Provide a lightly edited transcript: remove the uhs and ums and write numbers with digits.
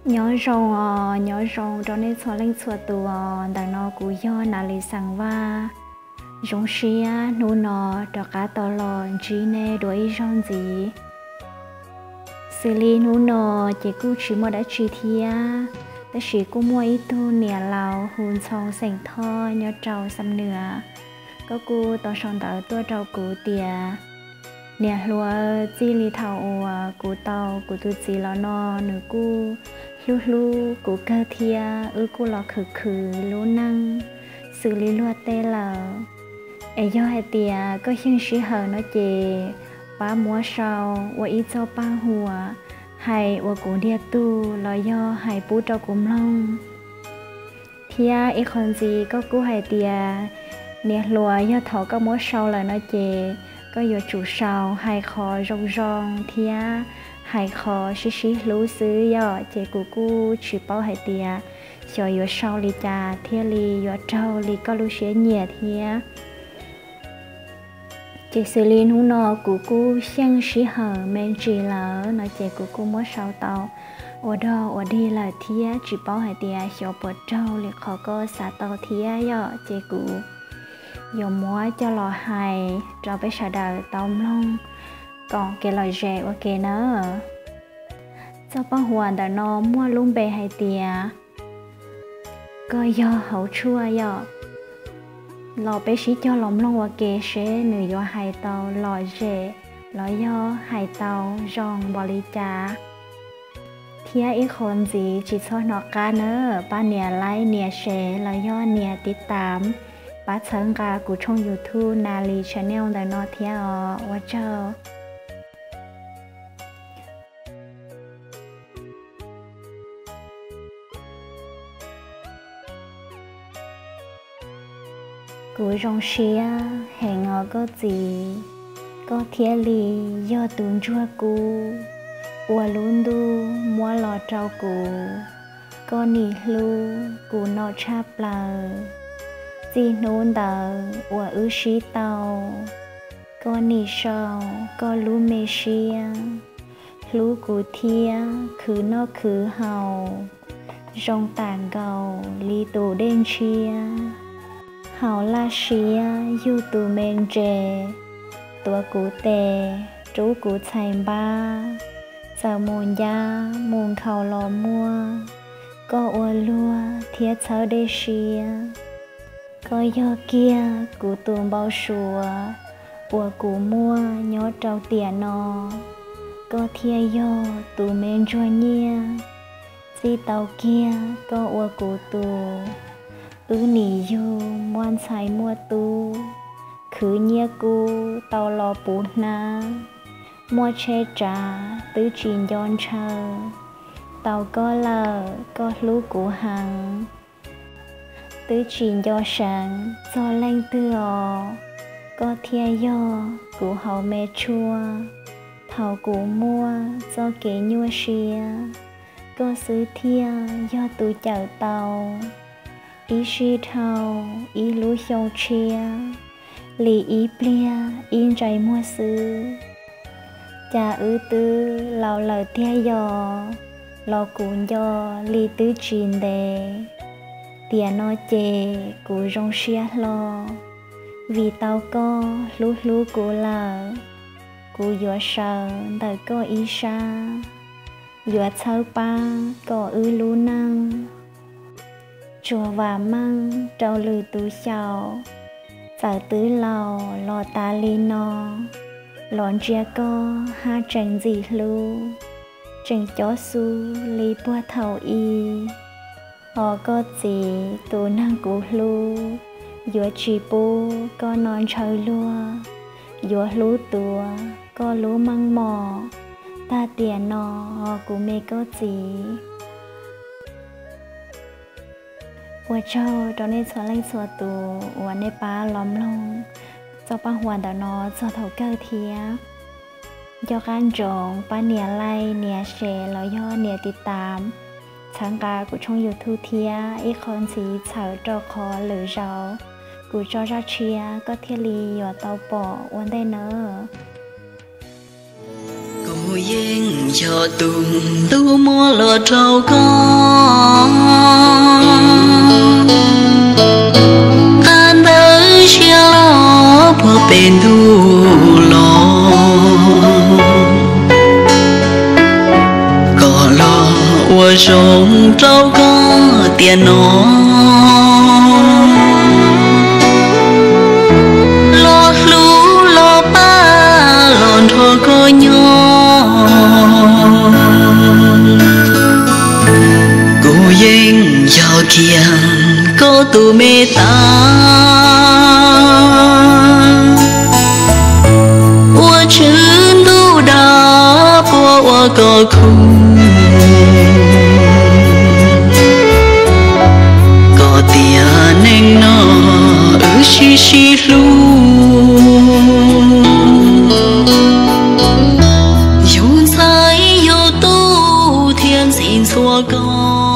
nhỏ rồng cho nên xóa lên xóa tù đằng nó cú do nà lì sang va rong xia nô nọ cho cá to lò chỉ nè đuổi rong gì xử lý nô nọ chỉ cú chỉ mua đã chỉ thia đã chỉ cú mua ít tu nè lào hùn song sành tho nhỏ trâu xăm nửa có cú to song tàu tua trâu cú tìa nè lúa chi li thảo cú tàu cú tu chi lo nọ nửa cú lu cú cơ thia cú lo khử lú năng xử lý lúa tê lờ ai do hai tia có hiện sĩ hờ nó chè ba múa sau và ít cho ba hùa hay và cũng địa tu là do hay bút cho cũng long thia ít con gì có cú hai tia nè lúa do thọ có múa sau là nó chè có do chủ sau hay khó rong rong thia hay khó xí lú xứ do chè cú chỉ bao hai tia cho do sau li cha thia li do trâu li có lú xế nhẹ thia chị xử lý nụ nọ của cô sang sĩ hở men chỉ lỡ nói chị của cô mới sau tàu ở đó ở đi là thía chỉ bảo hai tia cho bớt trâu liền khó có xả tàu thía do chị của dùng múa cho lò hài cho bé xả đời tàu long còn cái lò rẻ ok nữa cho bao hoàn đã nó mua luôn bè hai tia coi do hậu chua do lò bé sĩ cho lòng long và kề sẽ nửa do hai tàu lò rễ lò do hai tàu rong bò li trà thia ítคนgì chỉ cho nó cá nữa ba nè like nè share lò do nèติดตามba sáng cả của trong YouTube Nali Channel là nó thia và chào cú rong xia hẹn ngọ có gì có thiết lì do tuôn chua cú ua luôn du mua lò trâu cú có nỉ lu cú nọ chắp lờ gì nôn tờ ua xí tàu có nỉ sầu có lú mê xia lú cú thia khứ nó khứ hầu rong tàng gầu li tù đen chia hào la xia yu tu men trề tua cú tè chú cú chạy ba giờ mồn ya mồn khảo lò mua có ua lua thiết cháo đê xia có do kia cú tuồng bao sùa ua cú mua nhó trâu tiền nọ có thia do tu men cho nhia di tàu kia có ua cú tu nỉ yu muan sai mua tu khứ nhia cu tàu lò bù na mua che trà tứ chín yon chờ tàu có lờ có lú củ hàng tứ chín do sáng do lanh tư có thia do củ hậu mê chua thảo củ mua do kế nhua xia có sứ thia do tu chở tàu ý suy thao ý lúa sâu chia lì ý plia in trái mua sư cha tư lao lời tia giò lò cuốn giò lì tứ chín đề tiền nó chè cú rong xia lo vì tao có lú cú lờ cú gió sờ đời có ý xa gió sâu ba có lú năng chùa và măng trâu lư tú chào giờ tứ lò lò ta li no lòn chia co ha tranh gì lu tranh chó su li bua thầu y họ có gì tu năng cú lu dùa chỉ bu có non trời lua dùa lú tua có lú măng mò ta tiền nọ họ cú mê có gìว่าเจ้าตอนนี้ส่วนเล่นส่วนตัววันในป้าล้อมลงเจ้าป้าหัวดานอเจ้าเถาเก้าเทียยอการจงป้าเนียไล่เนียแชร์แล้วย่อเนียติดตามช่างกากูช่องยูทูบเทียอีกคนสีเฉาจอคอหรือเรากูจอราเชียก็เทียรีอยู่เตาปอวันได้เนอ yên cho tu mua lọ trâu con tan tới chia lọ bỏ bên tu lọ có lọ ua sống trâu có tiền nó lọ lú lọ ba lọn thọ có nhỏ cô yên cho kia có tu mê ta ua chân tu đã bỏ ua có khung có tiền nên nó xí lu dù sai dù tu thiên xin xua con